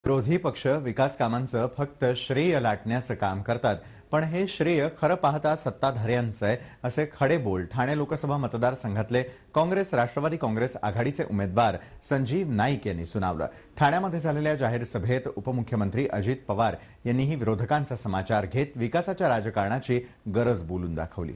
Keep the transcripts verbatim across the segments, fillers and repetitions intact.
विरोधी पक्ष विकास कामांचं फक्त श्रेय लाटण्याचं काम करतात, पण हे श्रेय खरं पाहता सत्ताधाऱ्यांचं आहे, असे खडे बोल ठाणे लोकसभा मतदारसंघातले काँग्रेस राष्ट्रवादी काँग्रेस आघाडीचे उमेदवार संजीव नाईक यांनी सुनावलं। ठाण्यामध्ये झालेल्या जाहीर सभेत उपमुख्यमंत्री अजित पवार यांनीही विरोधकांचा समाचार घेत विकासाच्या राजकारणाची गरज बोलून दाखवली।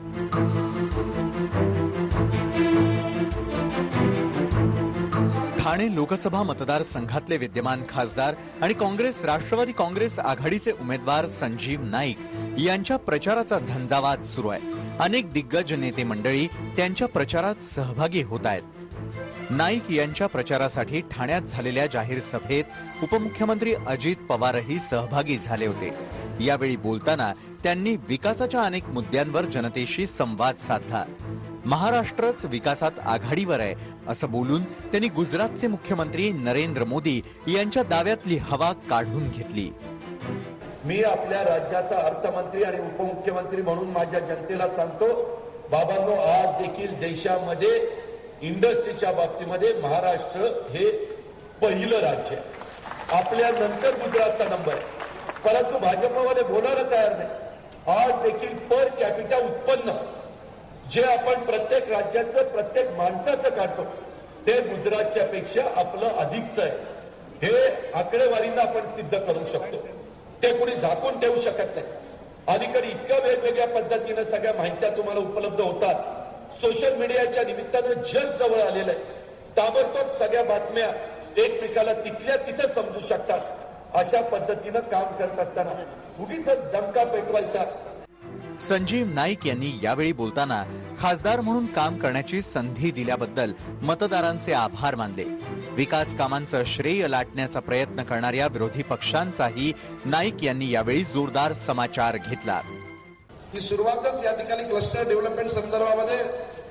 ठाणे लोकसभा मतदारसंघातले विद्यमान खासदार आणि काँग्रेस राष्ट्रवादी काँग्रेस आघाडीचे उमेदवार संजीव नाईक यांच्या प्रचाराचा झंझावात सुरू आहे। अनेक दिग्गज नेते मंडळी त्यांच्या प्रचारात सहभागी होत आहेत। नाईक यांच्या प्रचारासाठी ठाण्यात झालेल्या जाहीर सभेत उपमुख्यमंत्री अजित पवारही सहभागी झाले होते। यावेळी बोलताना त्यांनी विकासाच्या अनेक मुद्द्यांवर जनतेशी संवाद साधला। महाराष्ट्रच विकासात आघाडीवर आहे असं बोलून त्यांनी गुजरातचे मुख्यमंत्री नरेंद्र मोदी यांच्या दाव्यातली हवा काढून घेतली। मी आपल्या राज्याचा अर्थमंत्री आणि उपमुख्यमंत्री म्हणून माझ्या जनतेला सांगतो, बाबांनो, आज देखील देशामध्ये इंडस्ट्रीच्या बाबतीमध्ये महाराष्ट्र हे पहिलं राज्य आहे। आपल्या नंतर गुजरातचा नंबर आहे, परंतु भाजपवाले बोलायला तयार नाही। आज देखील पर कॅपिटा उत्पन्न जे आपण प्रत्येक राज्याचं प्रत्येक माणसाचं काढतो ते गुजरातच्या पेक्षा आपलं अधिकच आहे। हे आकडेवारीनं आपण सिद्ध करू शकतो, ते कोणी झाकून ठेवू शकत नाही। अलीकडे इतक्या वेगवेगळ्या पद्धतीने सगळ्या माहित्या तुम्हाला उपलब्ध होतात। सोशल मीडियाच्या निमित्तानं जग जवळ आलेलं आहे। ताबडतोब सगळ्या बातम्या एकमेकाला तिथल्या तिथं समजू शकतात। अशा पद्धतीनं काम करत असताना उगीच दमका पेटवायचा। संजीव नाईक यांनी यावेळी बोलताना खासदार म्हणून काम करण्याची संधी दिल्याबद्दल मतदारांचे आभार मानले। विकास कामांचं श्रेय लाटण्याचा प्रयत्न करणाऱ्या विरोधी पक्षांचाही नाईक यांनी यावेळी जोरदार समाचार घेतला। ही सुरुवातच या ठिकाणी क्लस्टर डेव्हलपमेंट संदर्भामध्ये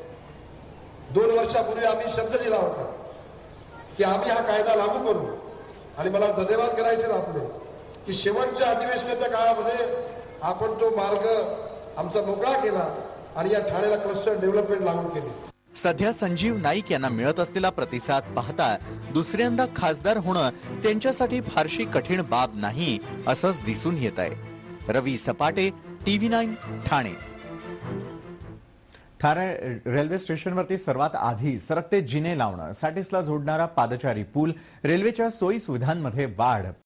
दोन वर्षापूर्वी आम्ही शब्द दिला होता की आम्ही हा कायदा लागू करू, आणि मला धन्यवाद करायचे आपले की शेवटच्या अधिवेशनाच्या काळामध्ये आपण तो मार्ग आमचा मोकळा केला आणि या ठाण्याला क्लस्टर डेव्हलपमेंट लागू केली। सध्या संजीव नाईक यांना मिळत असलेला प्रतिसाद पाहता दुसऱ्यांदा खासदार होणं त्यांच्यासाठी फारशी कठीण बाब नाही असंच दिसून येत आहे। Ravi Sapate, TV nine, Thane. Thane railway स्टेशनवरती सर्वात आधी सरकते जिने लावणं, सॅटिसला जोडणारा पादचारी पूल, रेल्वेच्या सोयी सुविधांमध्ये वाढ,